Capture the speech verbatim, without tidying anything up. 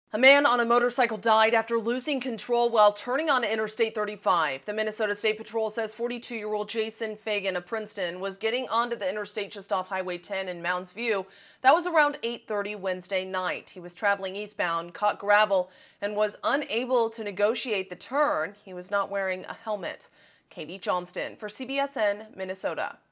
A man on a motorcycle died after losing control while turning on Interstate thirty-five. The Minnesota State Patrol says forty-two-year-old Jason Fagan of Princeton was getting onto the interstate just off Highway ten in Mounds View. That was around eight thirty Wednesday night. He was traveling eastbound, caught gravel, and was unable to negotiate the turn. He was not wearing a helmet. Katie Johnston for C B S N, Minnesota.